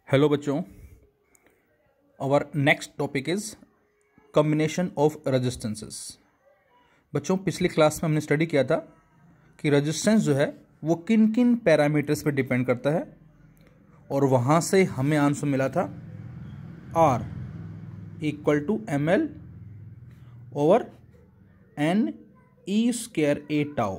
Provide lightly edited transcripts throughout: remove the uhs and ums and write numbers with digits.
Hello बच्चों, our next topic is combination of resistances. बच्चों, पिछली क्लास में हमने स्टडी किया था कि रेजिस्टेंस जो है वो किन किन पैरामीटर्स पे डिपेंड करता है, और वहाँ से हमें आंसर मिला था R equal to ml over n e square a tau,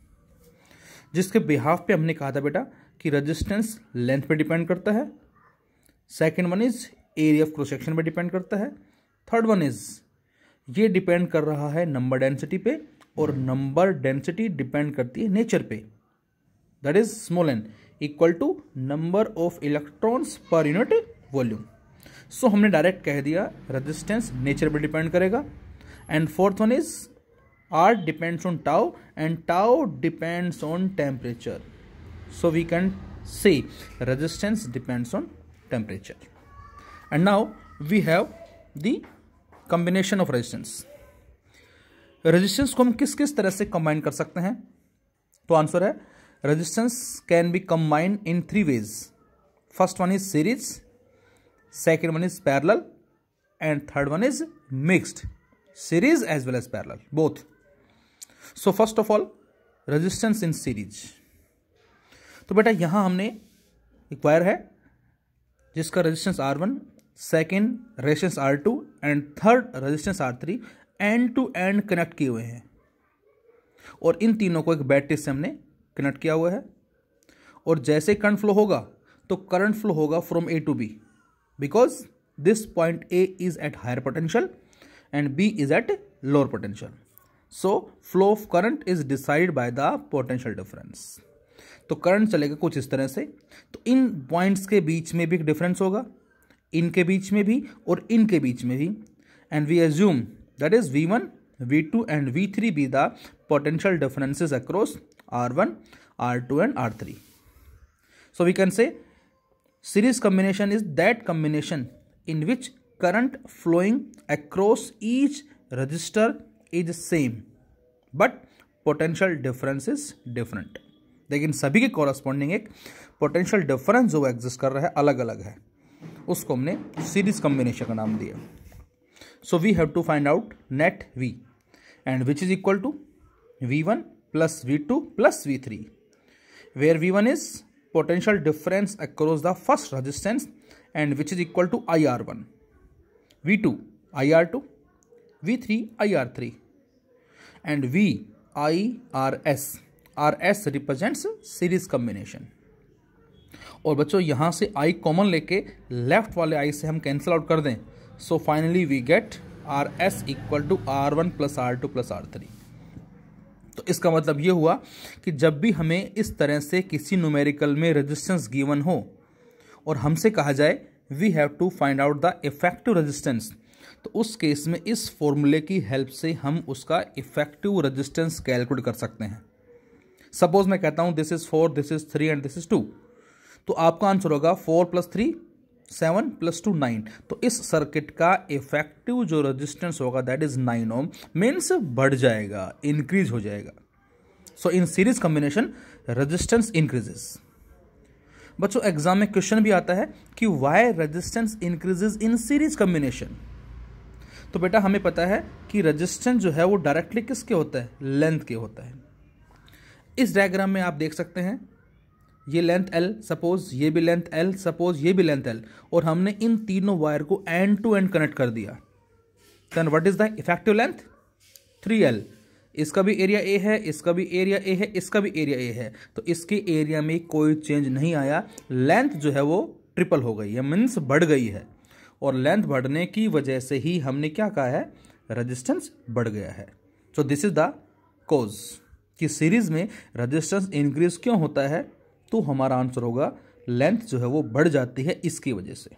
जिसके बिहाफ पे हमने कहा था बेटा कि रेजिस्टेंस लेंथ पे डिपेंड करता है। Second one is area of cross section पे डिपेंड करता है। थर्ड वन इज ये डिपेंड कर रहा है नंबर डेंसिटी पे, और नंबर डेंसिटी डिपेंड करती है नेचर पे, that is small n equal to number of electrons per unit volume. So हमने डायरेक्ट कह दिया रेजिस्टेंस नेचर पे डिपेंड करेगा। And fourth one is R depends on tau and tau depends on temperature, so we can say resistance depends on temperature. And now we have the combination of resistance. Resistance को हम किस किस तरह से combine कर सकते हैं? तो आंसर है resistance can be combined in three ways. First one is series, second one is parallel, and third one is mixed, series as well as parallel both. So first of all resistance in series. तो बेटा यहां हमने एक wire है जिसका resistance R1, second resistance R2 and third resistance R3 end to end connect किए हुए हैं, और इन तीनों को एक बैटरी से हमने कनेक्ट किया हुआ है। और जैसे करंट फ्लो होगा तो करंट फ्लो होगा फ्रॉम A to B, because this point A is at higher potential and B is at lower potential. So flow of current is decided by the potential difference. तो current चलेगा कुछ इस तरह से। तो इन पॉइंट्स के बीच में भी एक डिफरेंस होगा, इनके बीच में भी और इनके बीच में भी, and we assume that is V1, V2 and V3 be the potential differences across R1, R2 and R3. So we can say series combination is that combination in which current flowing across each resistor is same but potential difference is different. लेकिन सभी के corresponding एक potential difference जो exist कर रहा है अलग अलग है, उसको हमने सीरीज कॉम्बिनेशन का नाम दिया। So we have to find out net V and which is equal to V1 plus V2 plus V3, where V1 is potential difference across the first resistance and which is equal to IR1, V2 IR2, V3 IR3 and RS represents series combination. और बच्चों यहां से I common लेके left वाले I से हम cancel out कर दें, so finally we get RS equal to R1 plus R2 plus R3। तो इसका मतलब ये हुआ कि जब भी हमें इस तरह से किसी न्यूमेरिकल में रेजिस्टेंस गिवन हो और हमसे कहा जाए we have to find out the effective resistance, तो उस केस में इस फॉर्मूले की हेल्प से हम उसका इफेक्टिव रेजिस्टेंस कैलकुलेट कर सकते हैं। सपोज मैं कहता हूं this is 4, this is 3 and this is 2, तो आपका आंसर होगा 4 प्लस 3 7 प्लस 2 9। तो इस सर्किट का इफेक्टिव जो रेजिस्टेंस होगा दैट इज 9 ओम, मीन्स बढ़ जाएगा, इंक्रीज हो जाएगा। So in series combination resistance increases. बच्चों एग्जाम में क्वेश्चन भी आता है कि why resistance increases in series combination. तो बेटा हमें पता है कि रेजिस्टेंस जो है वो डायरेक्टली किसके होता है, लेंथ के होता है। इस डायग्राम में आप देख सकते हैं ये लेंथ L, सपोज ये भी लेंथ L, सपोज ये भी लेंथ L, और हमने इन तीनों वायर को एंड टू एंड कनेक्ट कर दिया। Then what is the effective length? 3L। इसका भी एरिया A है, इसका भी एरिया A है, इसका भी एरिया A है, तो इसके एरिया में कोई चेंज नहीं आया। लेंथ जो है वो ट्रिपल हो गई है, मीन्स बढ़ गई है, और लेंथ बढ़ने की वजह से ही हमने क्या कहा है, रेजिस्टेंस बढ़ गया है। So this is the cause कि सीरीज में रेजिस्टेंस इंक्रीज क्यों होता है, तो हमारा आंसर होगा लेंथ जो है वो बढ़ जाती है इसकी वजह से।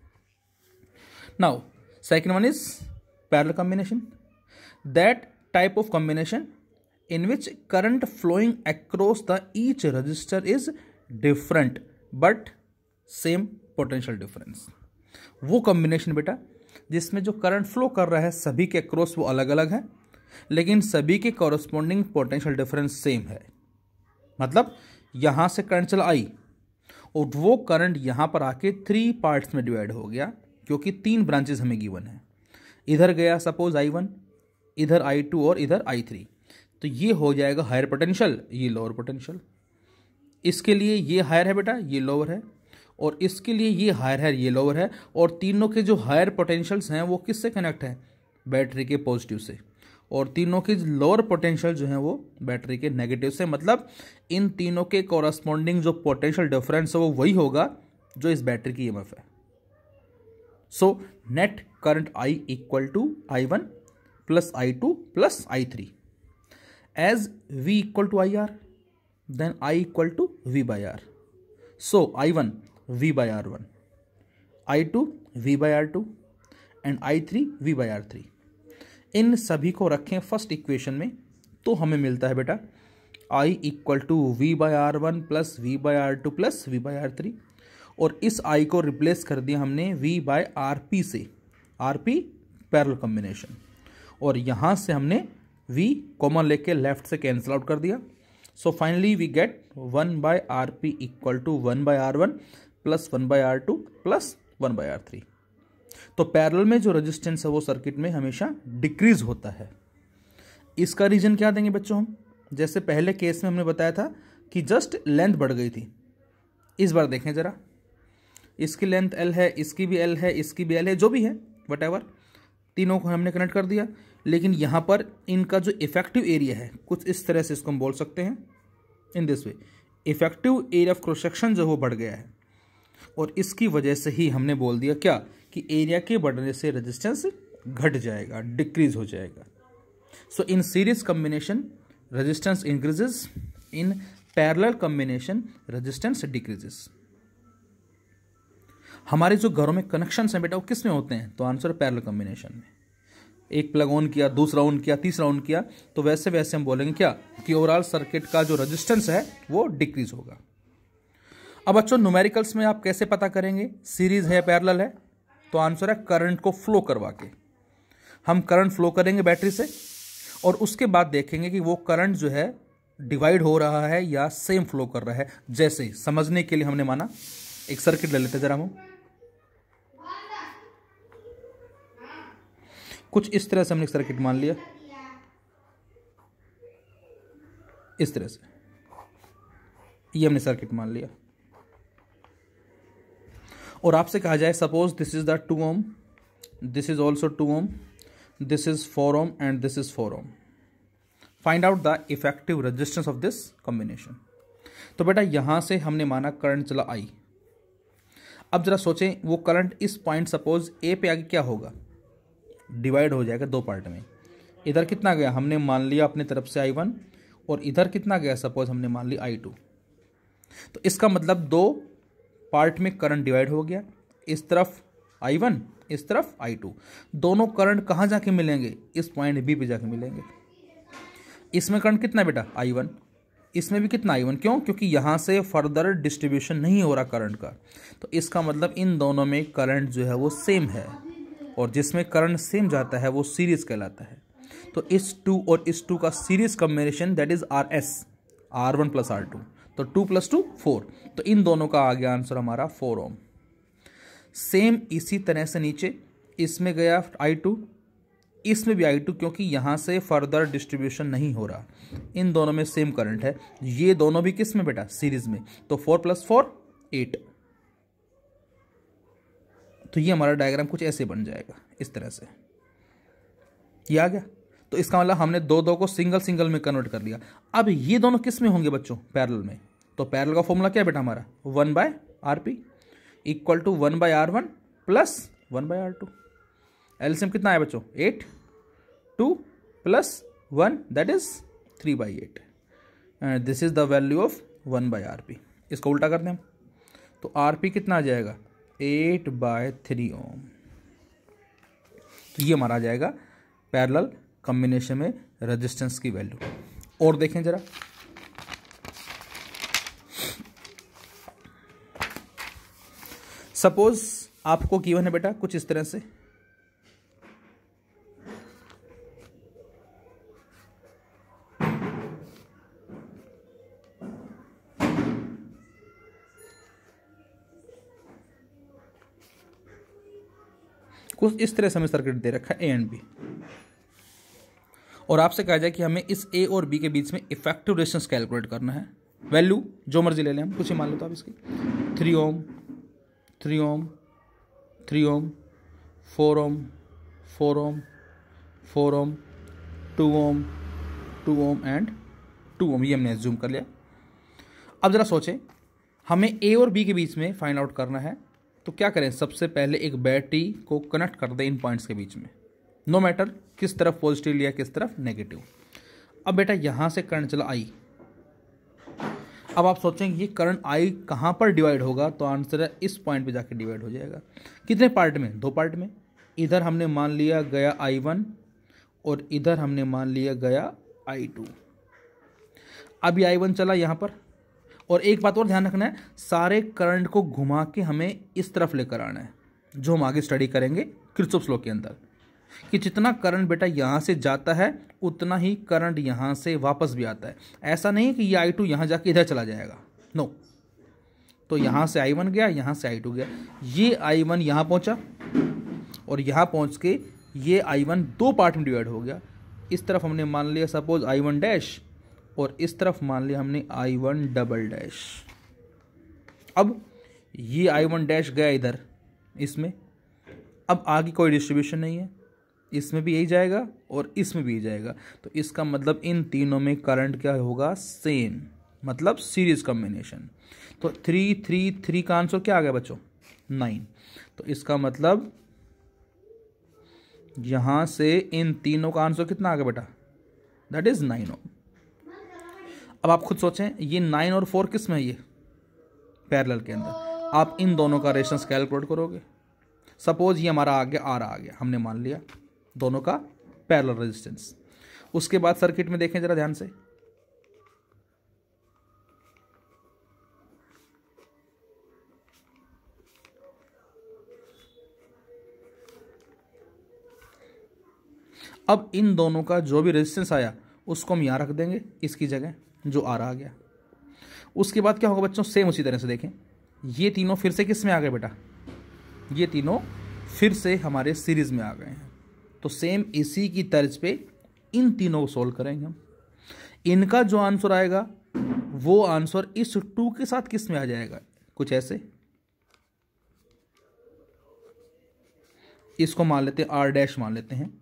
Now second one is parallel combination, that type of combination in which current flowing across the each resistor is different but same potential difference. वो कॉम्बिनेशन बेटा जिसमें जो करंट फ्लो कर रहा है सभी के अक्रॉस वो अलग अलग है, लेकिन सभी के कॉरस्पॉन्डिंग पोटेंशियल डिफरेंस सेम है। मतलब यहां से करंट चला I और वो करंट यहाँ पर आके 3 पार्ट्स में डिवाइड हो गया, क्योंकि 3 ब्रांचेस हमें गिवन है। इधर गया सपोज I1, इधर I2 और इधर I3, तो ये हो जाएगा हायर पोटेंशियल, ये लोअर पोटेंशियल। इसके लिए ये हायर है बेटा, ये लोअर है, और इसके लिए ये हायर है, ये लोअर है, और तीनों के जो हायर पोटेंशियल्स हैं वो किससे कनेक्ट है? बैटरी के पॉजिटिव से, और तीनों के लोअर पोटेंशियल जो हैं वो बैटरी के नेगेटिव से। मतलब इन तीनों के कॉरस्पॉन्डिंग जो पोटेंशियल डिफरेंस है वो वही होगा जो इस बैटरी की ईएमएफ है। So net current I equal to I1 plus I2 plus I3। As V equal to IR, then I equal to V by R। So I1 V by R1, I2 V by R2 and I3 V by R3। इन सभी को रखें first equation में, तो हमें मिलता है बेटा I equal to V by R1 plus V by R2 plus V by R3, और इस I को रिप्लेस कर दिया हमने V बाई RP से, RP पैरेलल कॉम्बिनेशन, और यहाँ से हमने V कॉमन लेके लेफ्ट से कैंसिल आउट कर दिया। So finally we get 1 by RP equal to 1 by R1 plus 1 by R2 plus 1 by R3। तो पैरेलल में जो रेजिस्टेंस है वो सर्किट में हमेशा डिक्रीज होता है। इसका रीजन क्या देंगे बच्चों हम? जैसे पहले केस में हमने बताया था कि जस्ट लेंथ बढ़ गई थी। इस बार देखें जरा, इसकी लेंथ L है, इसकी भी L है, इसकी भी L है, जो भी है वट तीनों को हमने कनेक्ट कर दिया, लेकिन यहाँ पर इनका जो इफेक्टिव एरिया है कुछ इस तरह से इसको हम बोल सकते हैं, in this way effective area of cross section जो वो बढ़ गया है, और इसकी वजह से ही हमने बोल दिया क्या कि एरिया के बढ़ने से रेजिस्टेंस घट जाएगा, डिक्रीज हो जाएगा। So in series combination resistance increases, in parallel combination resistance decreases. हमारे जो घरों में कनेक्शंस हैं बेटा वो किस में होते हैं? तो आंसर है पैरेलल कॉम्बिनेशन में। एक प्लग ऑन किया, दूसरा ऑन किया, तीसरा ऑन किया, तो वैसे वैसे हम बोलेंगे क्या कि ओवरऑल सर्किट का जो रेजिस्टेंस है वो डिक्रीज होगा। अब बच्चों न्यूमेरिकल्स में आप कैसे पता करेंगे सीरीज है पैरेलल है? तो आंसर है करंट को फ्लो करवा के। हम करंट फ्लो करेंगे बैटरी से, और उसके बाद देखेंगे कि वो करंट जो है डिवाइड हो रहा है या सेम फ्लो कर रहा है। जैसे समझने के लिए हमने माना एक सर्किट ले लेते जरा हम, कुछ इस तरह से हमने सर्किट मान लिया, इस तरह से ये हमने सर्किट मान लिया, और आपसे कहा जाए suppose this is the 2 ohm, this is also 2 ohm, this is 4 ohm and this is 4 ohm। Find out the effective resistance of this combination. तो बेटा यहां से हमने माना करंट चला I। अब जरा सोचें वो करंट इस पॉइंट सपोज A पे आगे क्या होगा? डिवाइड हो जाएगा 2 पार्ट में। इधर कितना गया? हमने मान लिया अपनी तरफ से I1, और इधर कितना गया? सपोज हमने मान लिया I2। तो इसका मतलब 2 पार्ट में करंट डिवाइड हो गया, इस तरफ I1, इस तरफ I2। दोनों करंट कहाँ जाके मिलेंगे? इस पॉइंट B पे जाके मिलेंगे। इसमें करंट कितना है बेटा? I1, इसमें भी कितना I1। क्यों? क्योंकि यहाँ से फर्दर डिस्ट्रीब्यूशन नहीं हो रहा करंट का, तो इसका मतलब इन दोनों में करंट जो है वो सेम है, और जिसमें करंट सेम जाता है वो सीरीज कहलाता है। तो इस 2 और इस 2 का series combination that is RS, R1 plus R2, तो 2 + 2 4, तो इन दोनों का आ गया आंसर हमारा 4 ohm। सेम इसी तरह से नीचे इसमें गया I2, इसमें भी I2, क्योंकि यहाँ से फर्दर डिस्ट्रीब्यूशन नहीं हो रहा, इन दोनों में सेम करंट है। ये दोनों भी किस में बेटा? सीरीज में, तो 4 + 4 8। तो ये हमारा डायग्राम कुछ ऐसे बन जाएगा, इस तरह से। ये आ गया। तो इसका मतलब हमने 2 को सिंगल सिंगल में कन्वर्ट कर लिया। अब ये दोनों किस में होंगे बच्चों? पैरेलल में। तो पैरेलल का फॉर्मूला क्या है बेटा हमारा? 1/RP equal to 1/R1 plus 1/R2। LCM कितना आया बच्चों? 8, 2 + 1 that is 3/8, and this is the value of 1/RP। इसको उल्टा कर दें हम, तो RP कितना आ जाएगा? 8/3 ohm। तो ये हमारा आ जाएगा पैरेलल कॉम्बिनेशन में रेजिस्टेंस की वैल्यू। और देखें जरा, सपोज आपको गिवन है बेटा कुछ इस तरह से, कुछ इस तरह से हमें सर्किट दे रखा है ए एंड बी, और आपसे कहा जाए कि हमें इस ए और बी के बीच में इफेक्टिव रेजिस्टेंस कैलकुलेट करना है। वैल्यू जो मर्जी ले लें हम, कुछ ही मान लो तो आप इसकी 3 ओम 3 ओम 3 ओम 4 ओम 4 ओम 4 ओम 2 ओम 2 ओम एंड 2 ओम, ये हमने एज्यूम कर लिया। अब ज़रा सोचें, हमें ए और बी के बीच में फाइंड आउट करना है, तो क्या करें? सबसे पहले एक बैटरी को कनेक्ट कर दें इन पॉइंट्स के बीच में, नो मैटर किस तरफ पॉजिटिव लिया किस तरफ नेगेटिव। अब बेटा यहाँ से करंट चला आई। अब आप सोचेंगे ये करंट आई कहाँ पर डिवाइड होगा, तो आंसर है इस पॉइंट पे जाके डिवाइड हो जाएगा। कितने पार्ट में? 2 पार्ट में। इधर हमने मान लिया गया I1 और इधर हमने मान लिया गया I2। अब ये I1 चला यहाँ पर, और एक बात और ध्यान रखना है, सारे करंट को घुमा के हमें इस तरफ लेकर आना है, जो हम आगे स्टडी करेंगे किरचॉफ्स लॉ के अंदर, कि जितना करंट बेटा यहाँ से जाता है उतना ही करंट यहाँ से वापस भी आता है। ऐसा नहीं है कि ये I2 यहाँ जाके इधर चला जाएगा, नो। तो यहाँ से I1 गया, यहाँ से I2 गया, ये I1 यहाँ पहुँचा और यहाँ पहुँच के ये I1 2 पार्ट में डिवाइड हो गया। इस तरफ हमने मान लिया सपोज I1 डैश और इस तरफ मान लिया हमने I1 डबल डैश। अब ये I1 डैश गया इधर इसमें, अब आगे कोई डिस्ट्रीब्यूशन नहीं है, इसमें भी यही जाएगा और इसमें भी यही जाएगा, तो इसका मतलब इन तीनों में करंट क्या होगा? सेम, मतलब सीरीज कॉम्बिनेशन। तो 3 3 3 का आंसर क्या आ गया बच्चों? 9। तो इसका मतलब यहां से इन तीनों का आंसर कितना आ गया बेटा? That is 9 ohm. अब आप खुद सोचें, ये 9 और 4 किस में है? ये पैरेलल के अंदर। आप इन दोनों का रेजिस्टेंस कैलकुलेट करोगे। सपोज ये हमारा आ गया R आ गया, हमने मान लिया दोनों का पैरेलल रेजिस्टेंस। उसके बाद सर्किट में देखें जरा ध्यान से, अब इन दोनों का जो भी रेजिस्टेंस आया उसको हम यहाँ रख देंगे इसकी जगह, जो R आ गया। उसके बाद क्या होगा बच्चों? सेम उसी तरह से देखें, ये तीनों फिर से किस में आ गए बेटा? ये तीनों फिर से हमारे सीरीज में आ गए हैं। तो सेम इसी की तर्ज पे इन तीनों को सोल्व करेंगे हम। इनका जो आंसर आएगा वो आंसर इस 2 के साथ किस में आ जाएगा? कुछ ऐसे, इसको मान लेते हैं R डैश मान लेते हैं।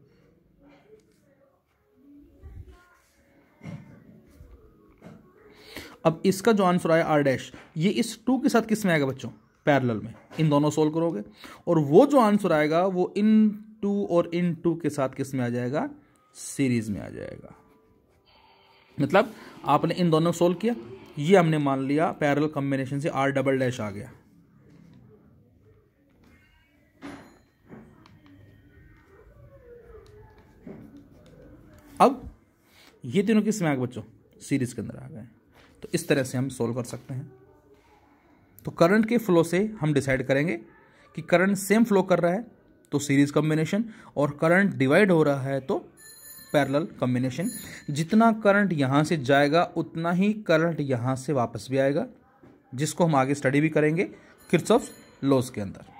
अब इसका जो आंसर आया R डैश, ये इस 2 के साथ किस में आएगा बच्चों? पैरेलल में। इन दोनों सोल्व करोगे और वो जो आंसर आएगा वो इन 2 और इन 2 के साथ किस में आ जाएगा? सीरीज में आ जाएगा। मतलब आपने इन दोनों सोल्व किया, ये हमने मान लिया पैरेलल कॉम्बिनेशन से R डबल डैश आ गया। अब ये तीनों किस में आ गए बच्चों? सीरीज के अंदर आ गए। तो इस तरह से हम सोल्व कर सकते हैं। तो करंट के फ्लो से हम डिसाइड करेंगे कि करंट सेम फ्लो कर रहा है तो सीरीज कॉम्बिनेशन, और करंट डिवाइड हो रहा है तो पैरेलल कॉम्बिनेशन। जितना करंट यहाँ से जाएगा उतना ही करंट यहाँ से वापस भी आएगा, जिसको हम आगे स्टडी भी करेंगे किरचॉफ्स लॉज के अंदर।